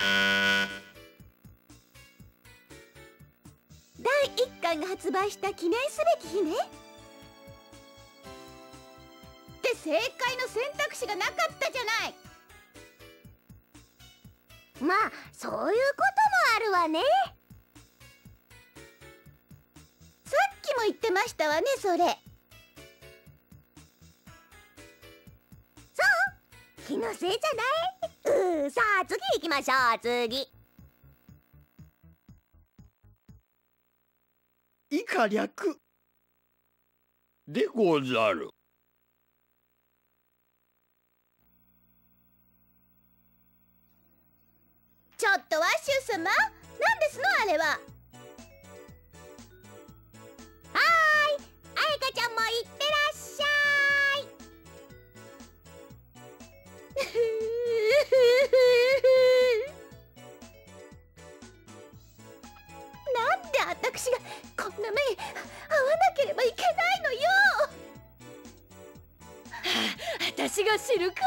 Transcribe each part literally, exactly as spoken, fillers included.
だいいっかんが発売した記念すべき日ね。って正解の選択肢がなかったじゃない。 まあそういうこともあるわね。 さっきも言ってましたわね、それ。 そう気のせいじゃない。うーさあ次行きましょう。次以下略でござる。 ちょっとワッシュ様、なんですのあれは。 はーい、あいかちゃんもいってらっしゃい。 なんで私がこんな目に遭わなければいけないのよ。 私が知るか。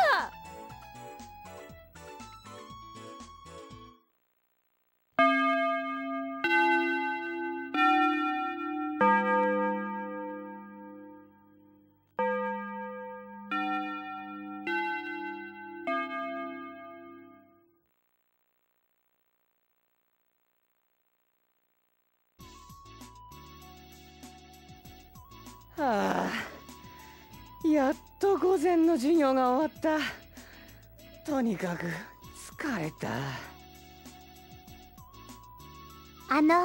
はあ、やっと午前の授業が終わった。とにかく疲れた。 あの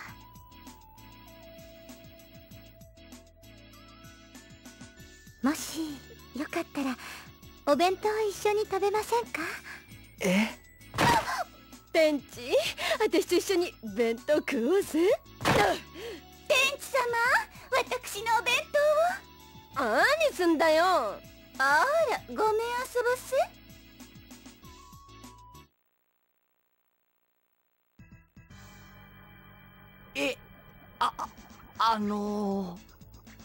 もしよかったらお弁当一緒に食べませんか？ え？ 天地、私と一緒に弁当食おうぜ。 天地様、私のお弁当を。 何すんだよ。 あら、ごめん遊ばせ。 え、あ、あのー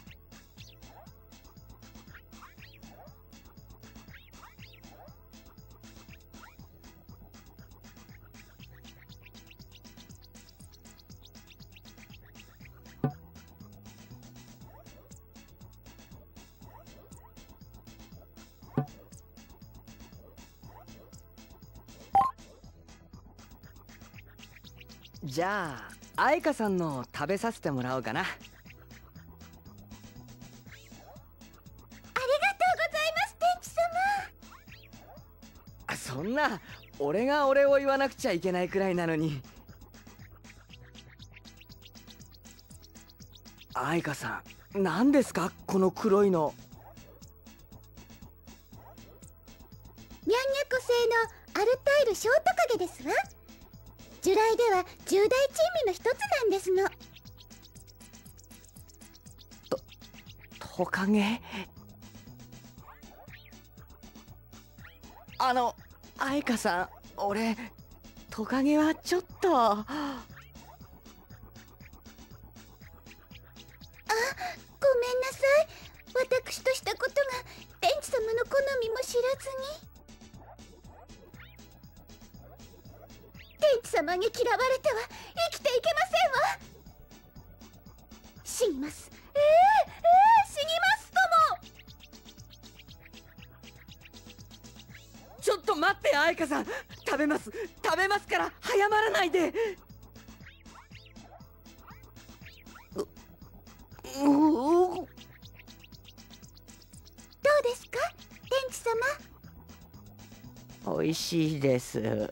じゃあ愛花さんの食べさせてもらおうかな。ありがとうございます、天地様。 そんな俺がお礼を言わなくちゃいけないくらいなのに。愛花さん、何ですかこの黒いの。 ニャンニャコ製のアルタイルショートカゲですわ。従来では十大珍味の一つなんですの。 と、トカゲ。あの、愛花さん、俺、トカゲはちょっと。あ、 ごめんなさい。私としたことが天地様の好みも知らずに。天地様に嫌われては生きていけませんわ。死にます。ええええ死にますとも。 ちょっと待って愛花さん、食べます食べますから早まらないで。ううどうですか天地様。 おいしいです。 よか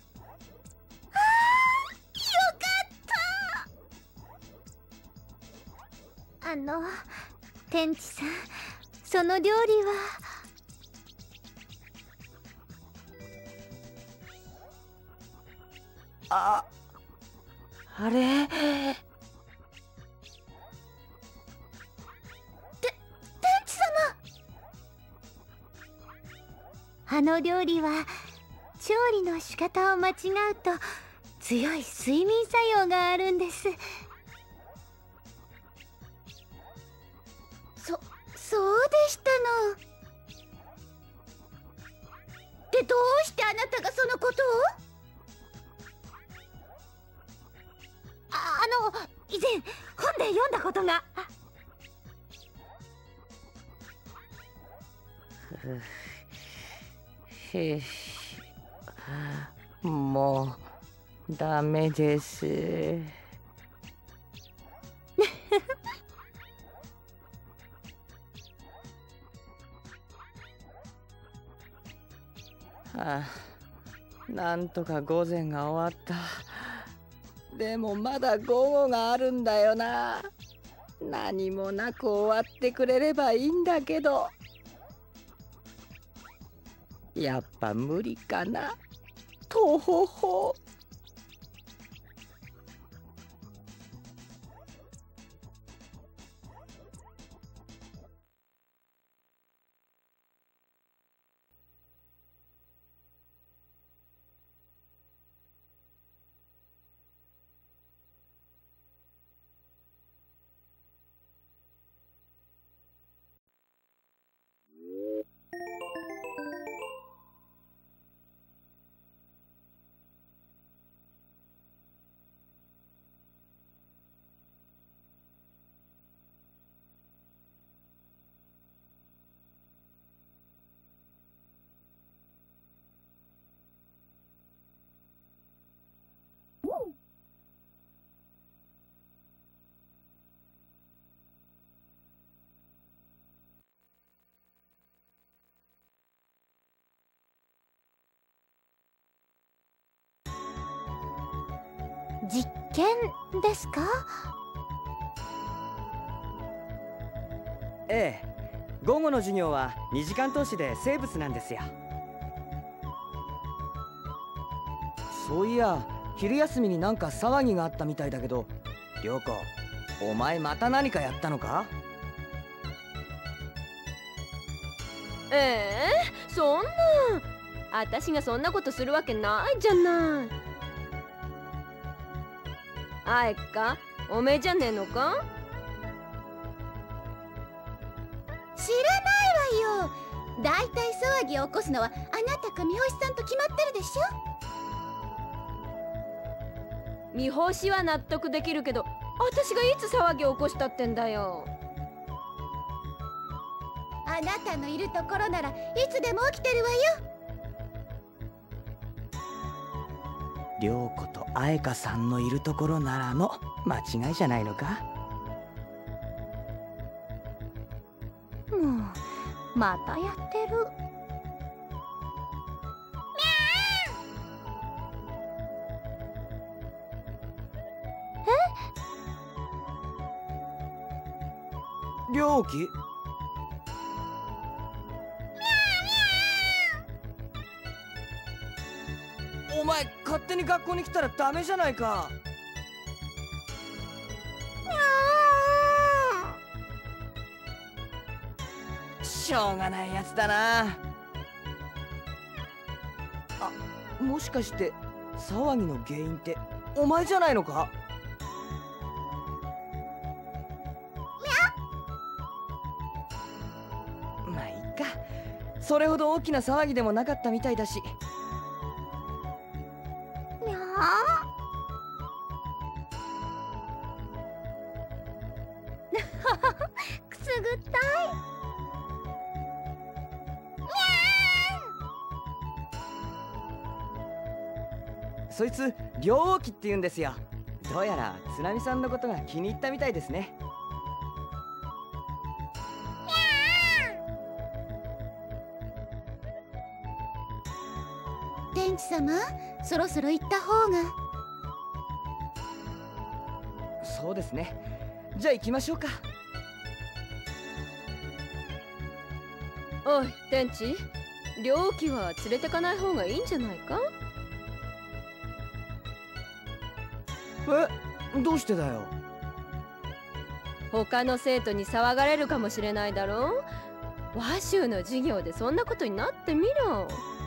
った。あの天地さん、その料理は。 あ、あれ。 て、天地様。あの料理は調理の仕方を間違うと強い睡眠作用があるんです。そ、そうでしたの。で、どうしてあなたがそのことを？ ことが。 へもうダメです。はあ、なんとか午前が終わった。でもまだ午後があるんだよな。何もなく終わってくれればいいんだけど、やっぱ無理かな。とほほ。 実験ですか？ ええ、午後の授業はにじかん通しで生物なんですよ。そういや、昼休みになんか騒ぎがあったみたいだけど、涼子、お前また何かやったのか？ ええ、そんな、私がそんなことするわけないじゃない。あえか、おめえじゃねえのか？ 知らないわよ。だいたい騒ぎを起こすのはあなたか三星さんと決まってるでしょ。 三星は納得できるけど、私がいつ騒ぎを起こしたってんだよ。 あなたのいるところならいつでも起きてるわよ。 涼子と彩香さんのいるところならの間違いじゃないのか？ もうまたやってる。 え？涼気？お前勝手に学校に来たらダメじゃないか。しょうがないやつだな。あ、もしかして騒ぎの原因ってお前じゃないのか？まあいいか。それほど大きな騒ぎでもなかったみたいだし。 くすぐったい。 そいつ涼気って言うんですよ。どうやら津波さんのことが気に入ったみたいですね。 天地様、そろそろ行った方が。 そうですね。じゃあ行きましょうか。 おい天地、涼気は連れてかない方がいいんじゃないか？ え、どうしてだよ。 他の生徒に騒がれるかもしれないだろう。和州の授業でそんなことになってみろ。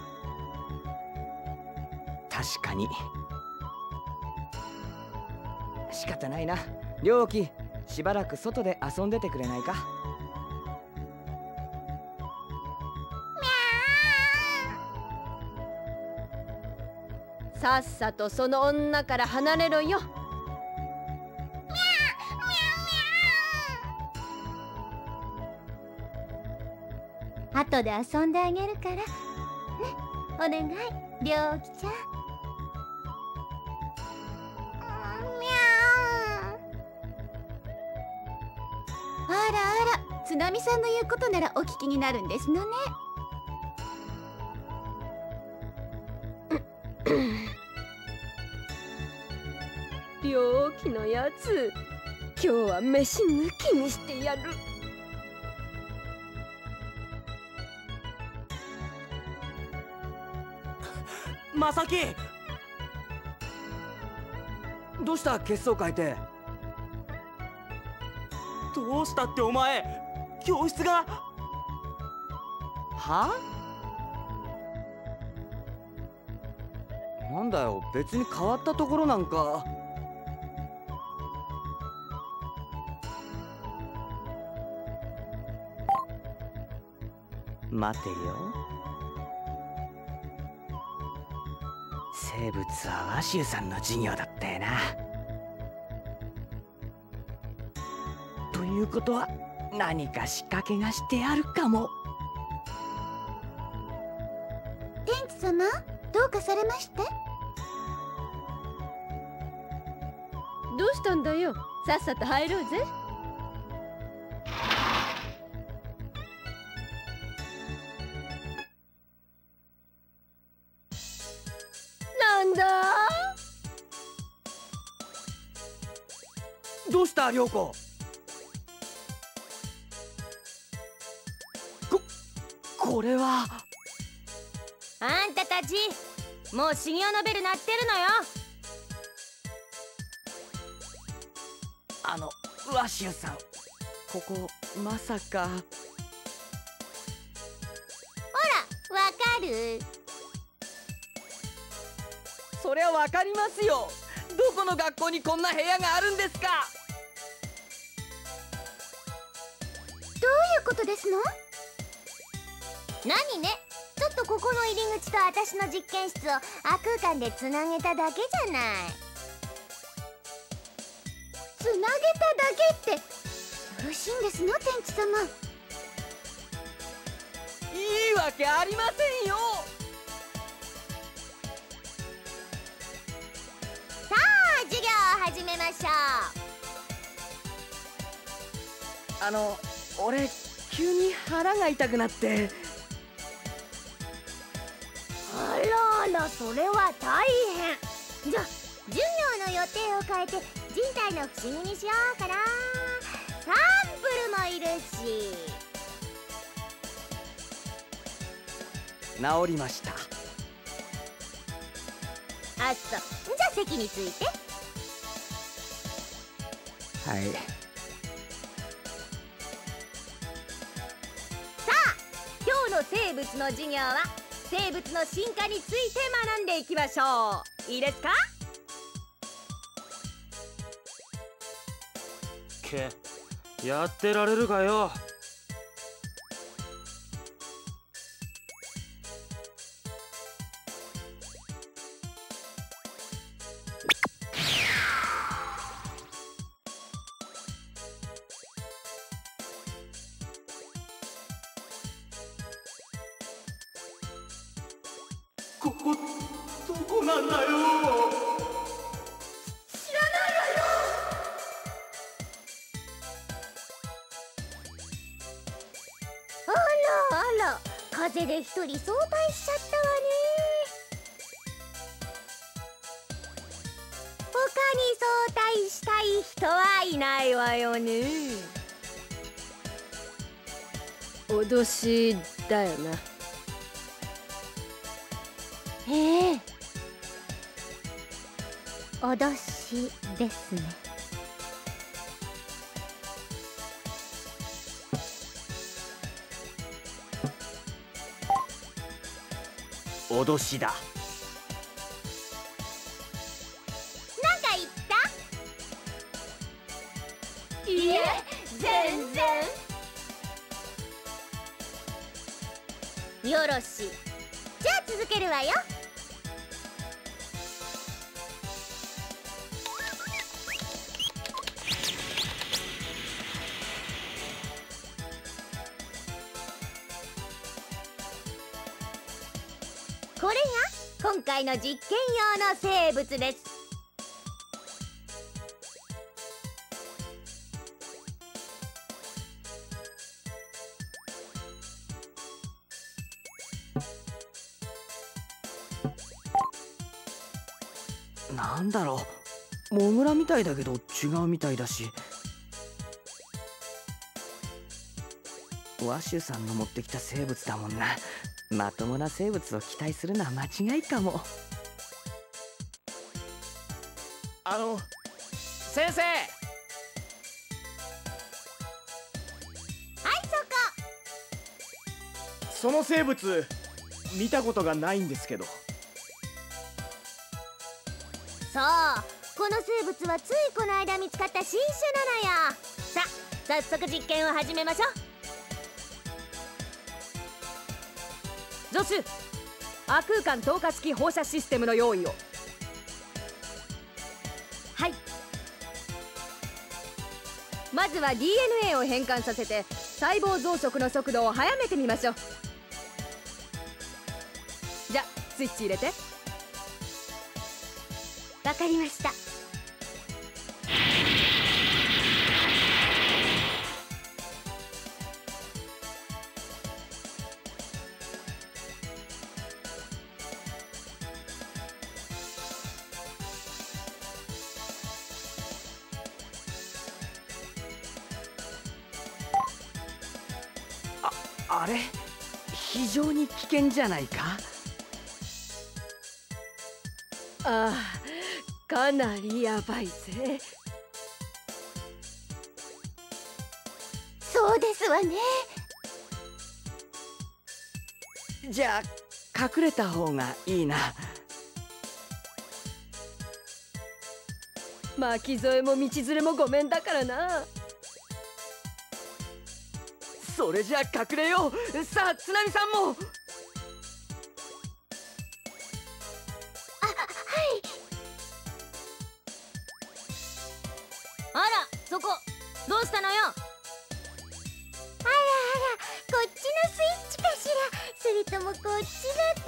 確かに。仕方ないな。涼気、しばらく外で遊んでてくれないか？ さっさとその女から離れろよ。 後で遊んであげるからね。お願い、りょうきちゃん。 あらあら、つなみさんの言うことならお聞きになるんですのね。 病気のやつ、今日は飯抜きにしてやる。 まさき、どうした血相変えて。どうしたってお前、教室が。は？なんだよ、別に変わったところなんか。待てよ、生物は和州さんの授業だったよな。ということは何か仕掛けがしてあるかも。 天地様、どうかされまして？ どうしたんだよ、さっさと入ろうぜ。なんだ？ どうした涼子。ここれは。 あんたたち、もう修行のベル鳴ってるのよ。 あの和州さん、ここまさか。 ほら、わかる？ そりゃわかりますよ。どこの学校にこんな部屋があるんですか。 どういうことですの？ 何ね、ちょっとここの入り口と私の実験室を亜空間でつなげただけじゃない。 つなげただけってよろしいんですの、天地様。 いいわけありませんよ。 さあ、授業を始めましょう。 あの、俺急に腹が痛くなって。 あらあら、それは大変。じゃあ授業の予定を変えて人体の不思議にしようかな。サンプルもいるし。 治りました。 あっそ、じゃあ席について。 はい。 さあ、今日の生物の授業は生物の進化について学んでいきましょう。いいですか？ け、やってられるかよ。 ここどこなんだよ。 あら、風邪で一人早退しちゃったわね。他に早退したい人はいないわよね。 脅しだよな。 ええ、脅しですね。 脅しだ。 なんか言った？いえ、全然。よろしい。じゃあ続けるわよ。 これが今回の実験用の生物です。 なんだろう、モグラみたいだけど違うみたいだし。ワシュさんの持ってきた生物だもんな。まともな生物を期待するのは間違いかも。 あの先生。はい、 そこ。 その生物見たことがないんですけど。 そう、この生物はついこの間見つかった新種なのよ。さあ、早速実験を始めましょう。助手、亜空間透過式放射システムの用意を。はい。まずは ディーエヌエー を変換させて細胞増殖の速度を速めてみましょう。じゃ、スイッチ入れて。 わかりました。 あ、あれ非常に危険じゃないか。 ああ、かなりやばいぜ。 そうですわね。 じゃあ隠れた方がいいな。 巻き添えも道連れもごめんだからな。 それじゃあ隠れよう。さあ津波さんも。 あら、そこどうしたのよ。 あらあら、こっちのスイッチかしら、それともこっちだったかし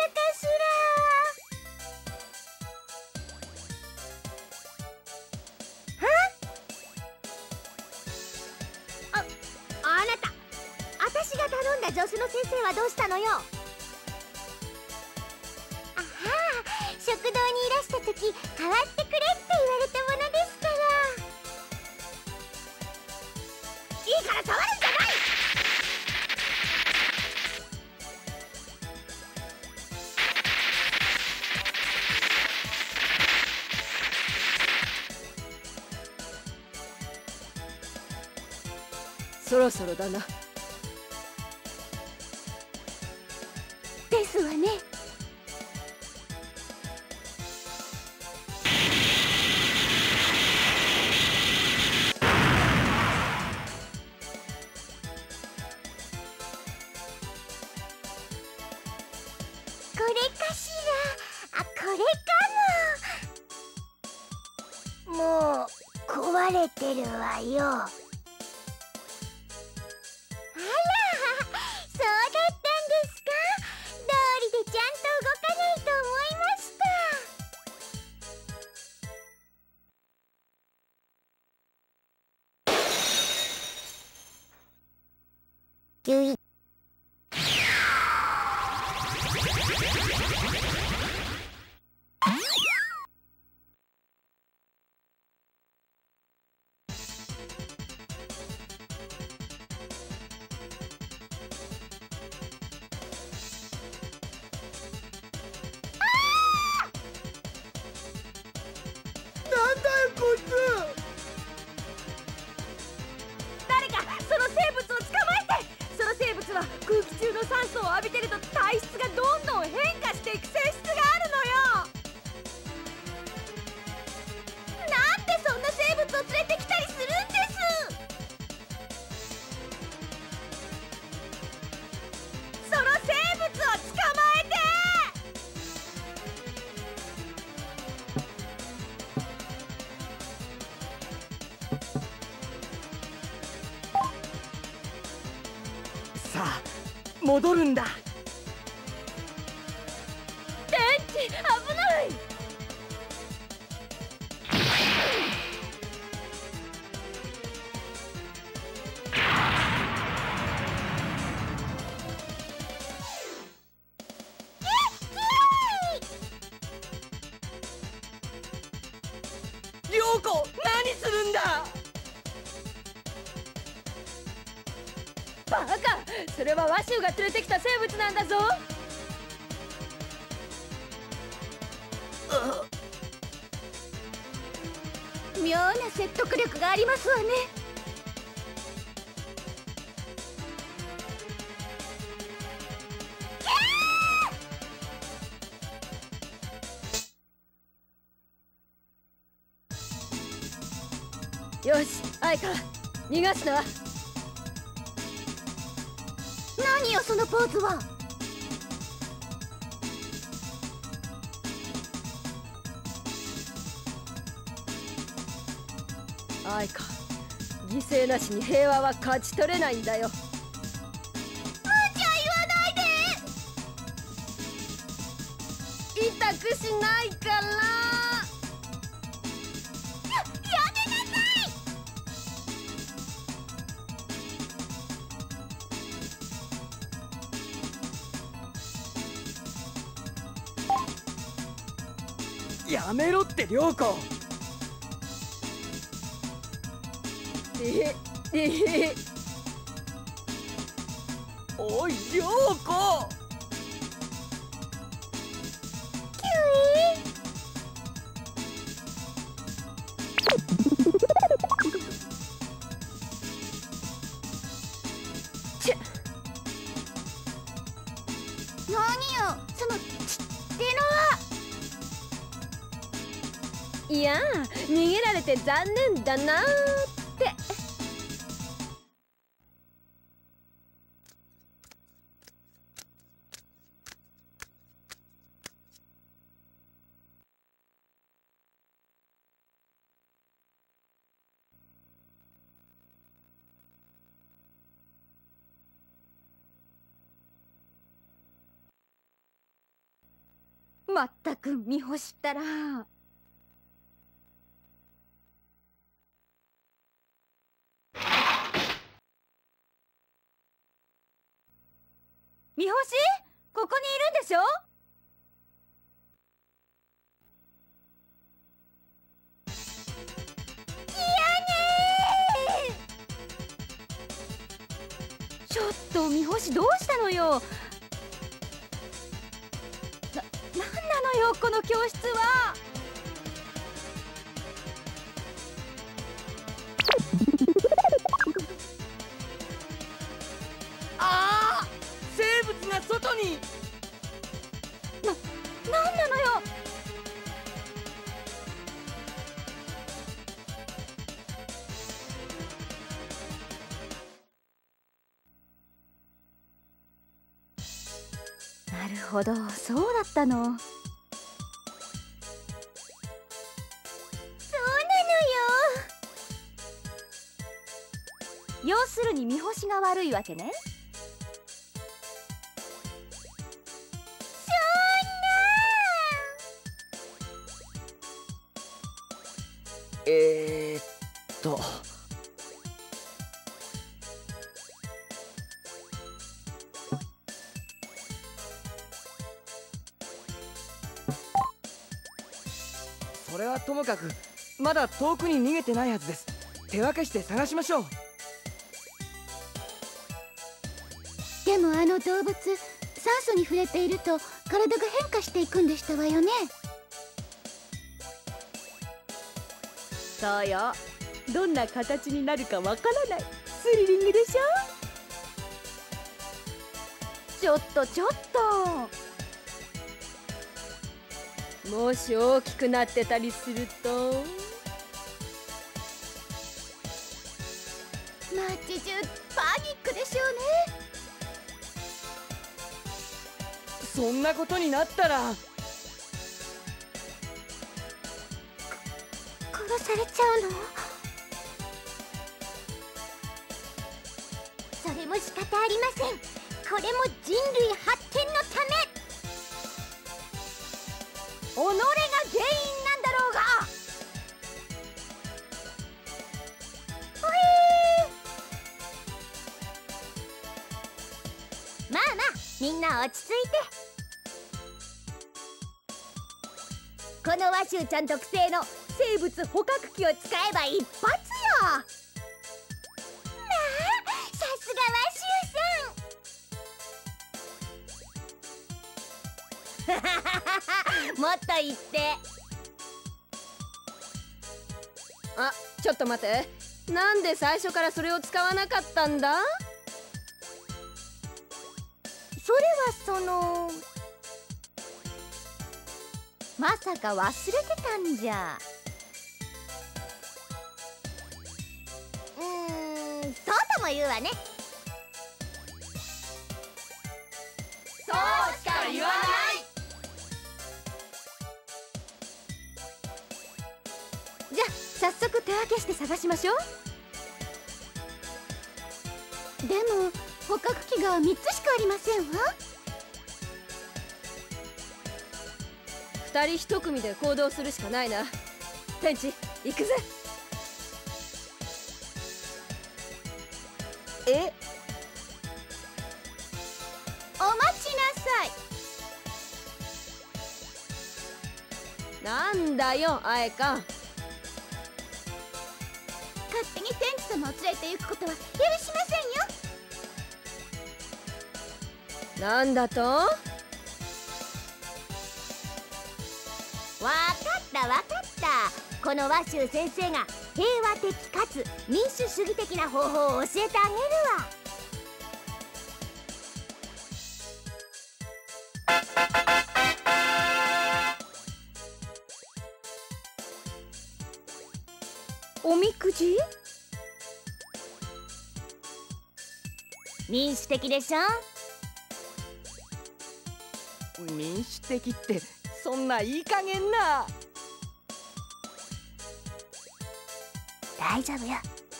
ら。あ、あなた、私が頼んだ助手の先生はどうしたのよ。 あはあ、食堂にいらした時代わってくれって言われたものですから。 いいから触るんじゃない。 そろそろだな。 ですわね。これかしら。あ、これかも。 もう壊れてるわよ。 あら、そうだったんですか。道理でちゃんと動かないと思いました。ゆい。 誰かその生物を捕まえて。その生物は空気中の酸素を浴びてると体質がどんどん変化していく性質があるのよ。 なんでそんな生物を連れてきたりするんです。 その生物を捕まえて。 さあ戻るんだ。 危ない。 涼子、何するんだ。 バカ、それはワシュウが連れてきた生物なんだぞ。妙な説得力がありますわね。よし、アイカ、逃がすな。 何よそのポーズは。 アイカ、犠牲なしに平和は勝ち取れないんだよ。 無茶言わないで。 痛くしないから。 や、やめなさい。 やめろって涼子。 ええおい涼子。 何よそのちってのは。 いや、逃げられて残念だなーって。まったく見干したら。見干し、ここにいるんでしょ。ちょっと見干しどうしたのよ。な、なんなのよこの教室は。 ああ、生物が外に。 な、なんなのよ。なるほど、そうだったの。そうなのよ。要するに見干しが悪いわけね。 えーっとそれはともかく、まだ遠くに逃げてないはずです。手分けして探しましょう。 でもあの動物、酸素に触れていると体が変化していくんでしたわよね。 そうよ、どんな形になるかわからない。スリリングでしょ。ちょっとちょっと、もし大きくなってたりすると。 街中パニックでしょうね。 そんなことになったら殺されちゃうの？それも仕方ありません。これも人類発展のため。 落ち着いて。このワシュウちゃん特製の生物捕獲器を使えば一発よ。 まあ、さすがワシュウさん。 もっと言って。 あ、ちょっと待って、なんで最初からそれを使わなかったんだ？ それはその、まさか忘れてたんじゃ。うーん、そうとも言うわね。 そうしか言わない。じゃあ早速手分けして探しましょう。 でも捕獲器がみっつしかありませんわ。 二人一組で行動するしかないな。天地、行くぜ。 え、 お待ちなさい。 なんだよ、あえか。 勝手に天地様を連れて行くことは許しませんよ。 なんだと？ わかったわかった。このワシュウ先生が平和的かつ民主主義的な方法を教えてあげるわ。 おみくじ？ 民主的でしょ。 民主的ってそんないい加減な。 大丈夫よ。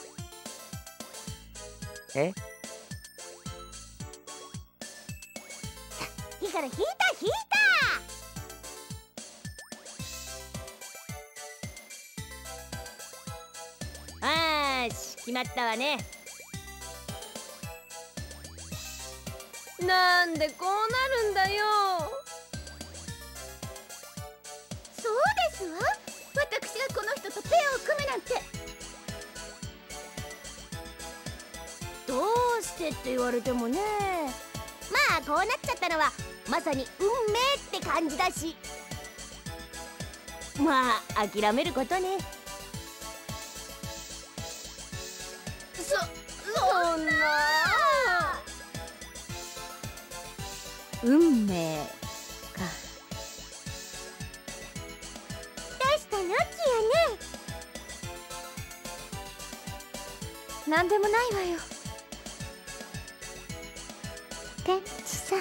え、 いいから引いた引いた。あーし、決まったわね。 なんでこうなるんだよ。 そうですわ。私がこの人とペアを組むなんて。 どうしてって言われてもね。まあこうなっちゃったのはまさに運命って感じだし、まあ諦めることね。 そ、そんな。 運命か。 大したラッキーやね。 なんでもないわよ。 天地さん。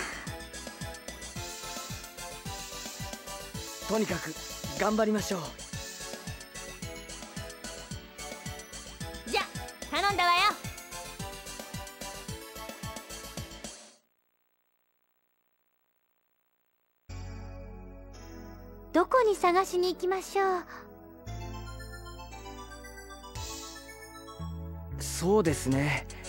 とにかく頑張りましょう。 じゃ頼んだわよ。 どこに探しに行きましょう。 そうですね。